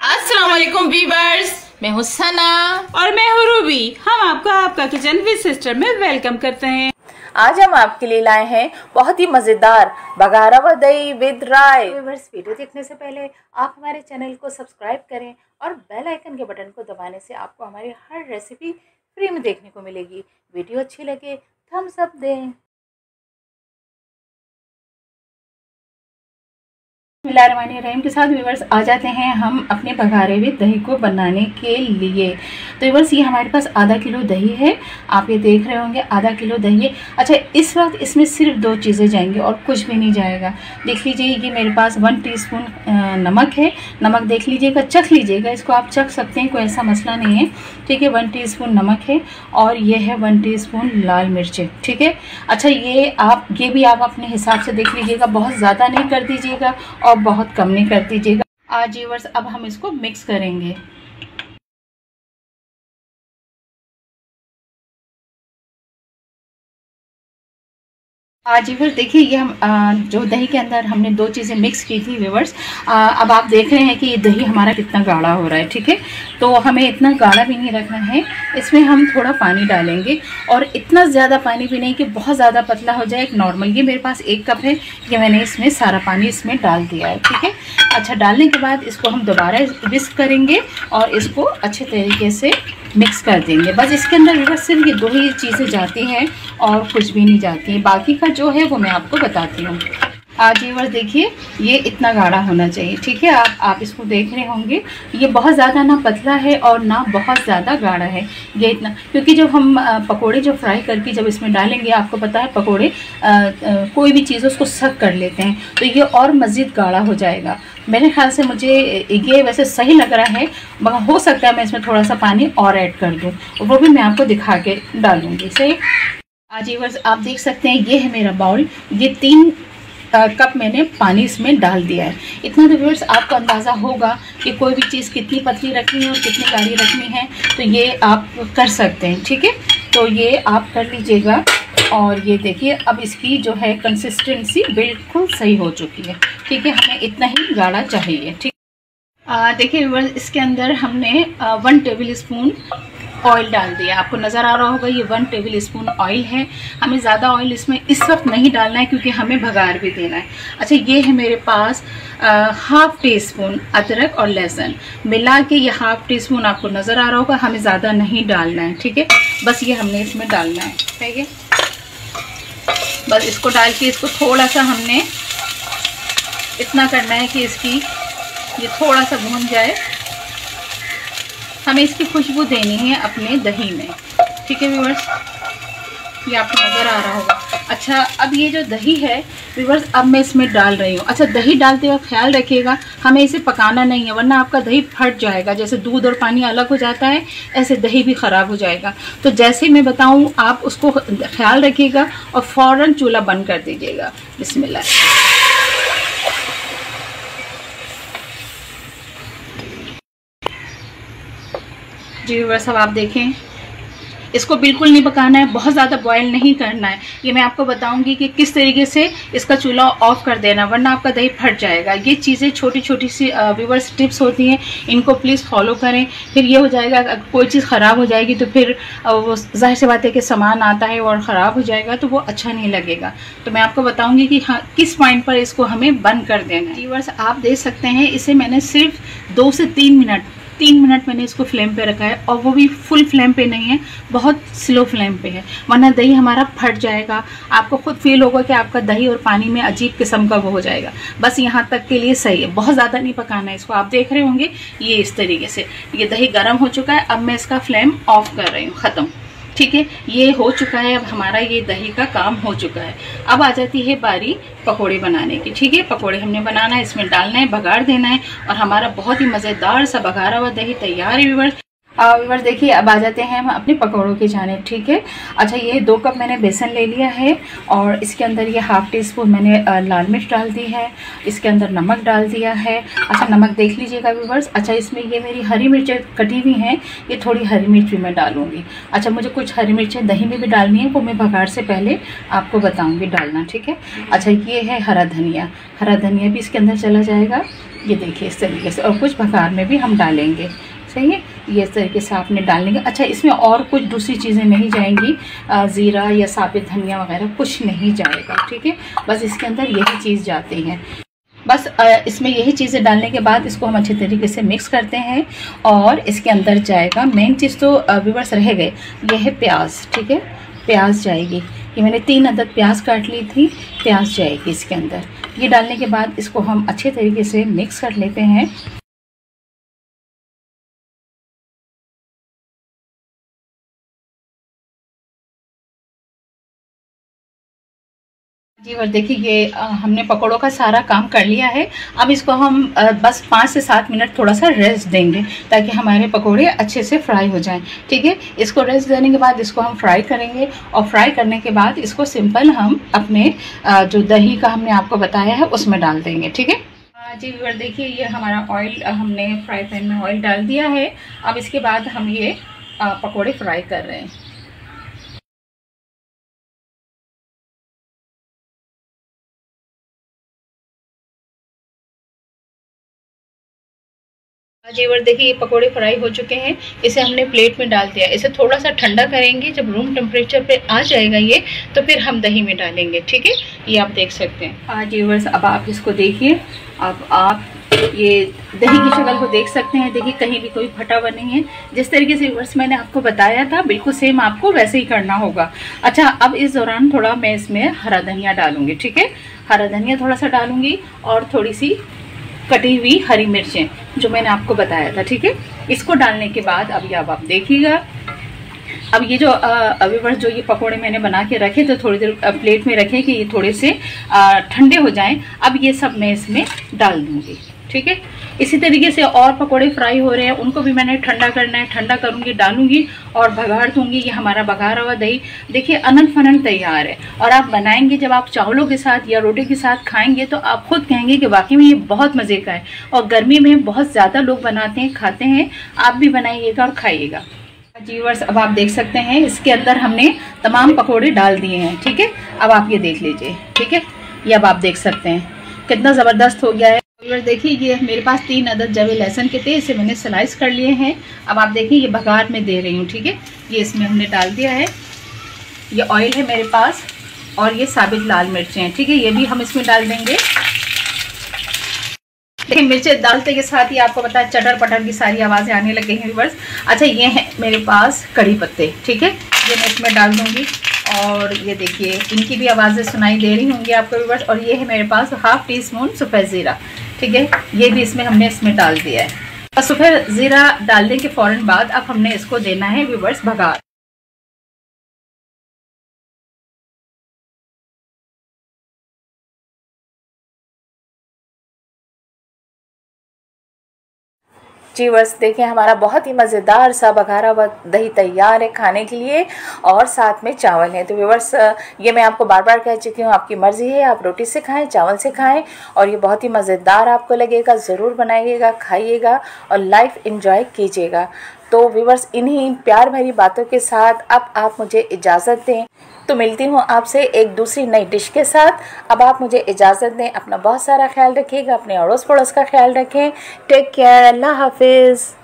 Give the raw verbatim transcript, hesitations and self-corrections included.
अस्सलाम वालेकुम वीवर्स, मैं हूँ सना और मैं हूँ रूबी। हम आपको आपका किचन विद सिस्टर में वेलकम करते हैं। आज हम आपके लिए लाए हैं बहुत ही मजेदार बघारा व दही विद राय। वीवर्स, वीडियो देखने से पहले आप हमारे चैनल को सब्सक्राइब करें और बेल आइकन के बटन को दबाने से आपको हमारी हर रेसिपी फ्री में देखने को मिलेगी। वीडियो अच्छी लगे थम्स अप दें। बिस्मिल्लाहिर्रहमानिर्रहीम के साथ व्यूवर्स आ जाते हैं हम अपने बघारे हुए दही को बनाने के लिए। तो व्यूवर्स, ये हमारे पास आधा किलो दही है। आप ये देख रहे होंगे आधा किलो दही है। अच्छा, इस वक्त इसमें सिर्फ दो चीज़ें जाएंगी और कुछ भी नहीं जाएगा। देख लीजिए, ये मेरे पास वन टीस्पून नमक है। नमक देख लीजिएगा, चख लीजिएगा, इसको आप चख सकते हैं, कोई ऐसा मसला नहीं है। ठीक है, वन टीस्पून नमक है और ये है वन टीस्पून लाल मिर्चें। ठीक है। अच्छा, ये आप ये भी आप अपने हिसाब से देख लीजिएगा, बहुत ज़्यादा नहीं कर दीजिएगा और बहुत कम नहीं कर दीजिएगा। आज व्यूअर्स अब हम इसको मिक्स करेंगे। आज व्यूअर्स देखिए, ये हम आ, जो दही के अंदर हमने दो चीज़ें मिक्स की थी व्यूअर्स, अब आप देख रहे हैं कि ये दही हमारा कितना गाढ़ा हो रहा है। ठीक है, तो हमें इतना गाढ़ा भी नहीं रखना है। इसमें हम थोड़ा पानी डालेंगे और इतना ज़्यादा पानी भी नहीं कि बहुत ज़्यादा पतला हो जाए। एक नॉर्मल, ये मेरे पास एक कप है, ये मैंने इसमें सारा पानी इसमें डाल दिया है। ठीक है। अच्छा, डालने के बाद इसको हम दोबारा विस्क करेंगे और इसको अच्छे तरीके से मिक्स कर देंगे। बस इसके अंदर व्यूअर्स सिर्फ ये दो ही चीज़ें जाती हैं और कुछ भी नहीं जाती है। बाकी का जो है वो मैं आपको बताती हूँ। आज व्यूअर्स देखिए, ये इतना गाढ़ा होना चाहिए। ठीक है, आप आप इसको देख रहे होंगे, ये बहुत ज़्यादा ना पतला है और ना बहुत ज़्यादा गाढ़ा है। ये इतना, क्योंकि जब हम पकोड़े जो फ्राई करके जब इसमें डालेंगे, आपको पता है पकोड़े आ, आ, कोई भी चीज़ उसको सक कर लेते हैं, तो ये और मज़ीद गाढ़ा हो जाएगा। मेरे ख्याल से मुझे ये वैसे सही लग रहा है, मगर हो सकता है मैं इसमें थोड़ा सा पानी और ऐड कर दूँ, वो भी मैं आपको दिखा के डालूँगी। सही। आज व्यूअर्स आप देख सकते हैं, ये है मेरा बाउल, ये तीन आ, कप मैंने पानी इसमें डाल दिया है। इतना तो व्यूअर्स आपको अंदाज़ा होगा कि कोई भी चीज़ कितनी पतली रखनी है और कितनी गाढ़ी रखनी है, तो ये आप कर सकते हैं। ठीक है, तो ये आप कर लीजिएगा। और ये देखिए, अब इसकी जो है कंसिस्टेंसी बिल्कुल सही हो चुकी है। ठीक है, हमें इतना ही गाढ़ा चाहिए। ठीक, देखिए व्यूअर्स, इसके अंदर हमने आ, वन टेबल स्पून ऑयल डाल दिया। आपको नज़र आ रहा होगा, ये वन टेबल स्पून ऑयल है। हमें ज़्यादा ऑयल इसमें इस वक्त नहीं डालना है क्योंकि हमें भगार भी देना है। अच्छा, ये है मेरे पास आ, हाफ टी स्पून अदरक और लहसुन मिला के, ये हाफ टी स्पून आपको नज़र आ रहा होगा। हमें ज़्यादा नहीं डालना है। ठीक है, बस ये हमने इसमें डालना है। ठीक है, बस इसको डाल के इसको थोड़ा सा हमने इतना करना है कि इसकी ये थोड़ा सा भून जाए। हमें इसकी खुशबू देनी है अपने दही में। ठीक है व्यूअर्स, ये आपको नज़र आ रहा होगा। अच्छा, अब ये जो दही है व्यूअर्स, अब मैं इसमें डाल रही हूँ। अच्छा, दही डालते वक्त ख्याल रखिएगा, हमें इसे पकाना नहीं है, वरना आपका दही फट जाएगा। जैसे दूध और पानी अलग हो जाता है, ऐसे दही भी ख़राब हो जाएगा। तो जैसे मैं बताऊँ, आप उसको ख्याल रखिएगा और फ़ौरन चूल्हा बंद कर दीजिएगा। बिस्मिल्लाह। जी व्यूअर्स, अब आप देखें, इसको बिल्कुल नहीं पकाना है, बहुत ज़्यादा बॉयल नहीं करना है। ये मैं आपको बताऊंगी कि किस तरीके से इसका चूल्हा ऑफ कर देना, वरना आपका दही फट जाएगा। ये चीज़ें छोटी छोटी सी व्यूअर्स टिप्स होती हैं, इनको प्लीज़ फॉलो करें। फिर ये हो जाएगा, अगर कोई चीज़ ख़राब हो जाएगी तो फिर वो जाहिर सी बात है कि सामान आता है और ख़राब हो जाएगा, तो वो अच्छा नहीं लगेगा। तो मैं आपको बताऊँगी कि हाँ, किस पॉइंट पर इसको हमें बंद कर देना है। व्यूअर्स आप देख सकते हैं, इसे मैंने सिर्फ दो से तीन मिनट तीन मिनट मैंने इसको फ्लेम पे रखा है, और वो भी फुल फ्लेम पे नहीं है, बहुत स्लो फ्लेम पे है, वरना दही हमारा फट जाएगा। आपको खुद फील होगा कि आपका दही और पानी में अजीब किस्म का वो हो जाएगा। बस यहाँ तक के लिए सही है, बहुत ज़्यादा नहीं पकाना है इसको। आप देख रहे होंगे ये इस तरीके से, ये दही गर्म हो चुका है। अब मैं इसका फ्लेम ऑफ कर रही हूँ, ख़त्म। ठीक है, ये हो चुका है। अब हमारा ये दही का काम हो चुका है। अब आ जाती है बारी पकोड़े बनाने की। ठीक है, पकोड़े हमने बनाना है, इसमें डालना है, बघार देना है और हमारा बहुत ही मज़ेदार सा बघारा हुआ दही तैयार है व्यूअर्स। व्यूअर देखिए, अब आ जाते हैं हम अपने पकौड़ों की जानिब। ठीक है, अच्छा ये दो कप मैंने बेसन ले लिया है और इसके अंदर ये हाफ़ टी स्पून मैंने लाल मिर्च डाल दी है, इसके अंदर नमक डाल दिया है। अच्छा नमक देख लीजिएगा व्यूअर्स। अच्छा इसमें ये मेरी हरी मिर्चें कटी हुई हैं, ये थोड़ी हरी मिर्च भी मैं डालूँगी। अच्छा मुझे कुछ हरी मिर्चें दही में भी डालनी है, वो मैं बघार से पहले आपको बताऊँगी डालना। ठीक है, अच्छा ये है हरा धनिया, हरा धनिया भी इसके अंदर चला जाएगा, ये देखिए इस तरीके से। और कुछ बघार में भी हम डालेंगे, सही है, ये इस तरीके से आपने डालने का। अच्छा इसमें और कुछ दूसरी चीज़ें नहीं जाएंगी, ज़ीरा या साबित धनिया वगैरह कुछ नहीं जाएगा। ठीक है, बस इसके अंदर यही चीज़ जाती है। बस इसमें यही चीज़ें डालने के बाद इसको हम अच्छे तरीके से मिक्स करते हैं और इसके अंदर जाएगा मेन चीज़ तो व्यूअर्स रह गए, ये है प्याज। ठीक है, प्याज जाएगी, ये मैंने तीन अदद प्याज काट ली थी, प्याज जाएगी इसके अंदर। ये डालने के बाद इसको हम अच्छे तरीके से मिक्स कर लेते हैं। जी और देखिए ये आ, हमने पकौड़ों का सारा काम कर लिया है। अब इसको हम आ, बस पाँच से सात मिनट थोड़ा सा रेस्ट देंगे ताकि हमारे पकौड़े अच्छे से फ्राई हो जाएं। ठीक है, इसको रेस्ट देने के बाद इसको हम फ्राई करेंगे और फ्राई करने के बाद इसको सिंपल हम अपने आ, जो दही का हमने आपको बताया है उसमें डाल देंगे। ठीक है जी व्यूअर, देखिए ये हमारा ऑयल हमने फ्राई पैन में ऑयल डाल दिया है। अब इसके बाद हम ये आ, पकौड़े फ्राई कर रहे हैं। जी और देखिए ये पकोड़े फ्राई हो चुके हैं, इसे हमने प्लेट में डाल दिया। इसे थोड़ा सा ठंडा करेंगे, जब रूम टेम्परेचर पे आ जाएगा ये तो फिर हम दही में डालेंगे। ठीक है, ये आप देख सकते हैं। हाँ जी व्यूअर्स, अब आप इसको देखिए, अब आप ये दही की शक्ल को देख सकते हैं। देखिए कहीं भी कोई फटा हुआ नहीं है, जिस तरीके से व्यूअर्स मैंने आपको बताया था बिल्कुल सेम आपको वैसे ही करना होगा। अच्छा अब इस दौरान थोड़ा मैं इसमें हरा धनिया डालूंगी। ठीक है, हरा धनिया थोड़ा सा डालूंगी और थोड़ी सी कटी हुई हरी मिर्चें जो मैंने आपको बताया था। ठीक है, इसको डालने के बाद अब ये अब आप देखिएगा, अब ये जो व्यूअर्स जो ये पकोड़े मैंने बना के रखे तो थोड़ी देर प्लेट में रखे कि ये थोड़े से ठंडे हो जाएं। अब ये सब मैं इसमें डाल दूंगी। ठीक है, इसी तरीके से और पकोड़े फ्राई हो रहे हैं, उनको भी मैंने ठंडा करना है, ठंडा करूंगी, डालूंगी और बघार दूंगी। ये हमारा बघारा हुआ दही देखिए अनंत फनंत तैयार है। और आप बनाएंगे जब आप चावलों के साथ या रोटी के साथ खाएंगे तो आप खुद कहेंगे कि वाकई में ये बहुत मज़े का है। और गर्मी में बहुत ज़्यादा लोग बनाते हैं, खाते हैं, आप भी बनाइएगा और खाइएगा। जी व्यूअर्स, अब आप देख सकते हैं इसके अंदर हमने तमाम पकोड़े डाल दिए हैं। ठीक है, अब आप ये देख लीजिए। ठीक है, ये अब आप देख सकते हैं कितना ज़बरदस्त हो गया है। व्यूअर्स देखिए ये मेरे पास तीन अदद जवे लहसुन के थे, इसे मैंने स्लाइस कर लिए हैं। अब आप देखिए ये बघार में दे रही हूँ। ठीक है, ये इसमें हमने डाल दिया है। ये ऑयल है मेरे पास और ये साबित लाल मिर्चें हैं। ठीक है, ये भी हम इसमें डाल देंगे। देखिए मिर्चें डालते के साथ ही आपको पता है चटर पटर की सारी आवाज़ें आने लग गई हैं व्यूअर्स। अच्छा ये है मेरे पास कड़ी पत्ते। ठीक है, ये मैं इसमें डाल दूँगी और ये देखिए इनकी भी आवाज़ें सुनाई दे रही होंगी आपको व्यूअर्स। और ये है मेरे पास हाफ़ टी स्पून सफ़ेद ज़ीरा। ठीक है, ये भी इसमें हमने इसमें डाल दिया है। और सफ़ेद ज़ीरा डालने के फ़ौरन बाद अब हमने इसको देना है व्यूअर्स बघार। जी बस देखिए हमारा बहुत ही मज़ेदार सा बघारा हुआ दही तैयार है खाने के लिए और साथ में चावल है। तो व्यूअर्स ये मैं आपको बार बार कह चुकी हूँ, आपकी मर्ज़ी है, आप रोटी से खाएं, चावल से खाएं और ये बहुत ही मज़ेदार आपको लगेगा। ज़रूर बनाइएगा, खाइएगा और लाइफ एंजॉय कीजिएगा। तो व्यूअर्स इन्हीं प्यार भरी बातों के साथ अब आप मुझे इजाज़त दें। तो मिलती हूँ आपसे एक दूसरी नई डिश के साथ। अब आप मुझे इजाज़त दें। अपना बहुत सारा ख्याल रखिएगा, अपने अड़ोस पड़ोस का ख्याल रखें। टेक केयर, अल्लाह हाफिज़।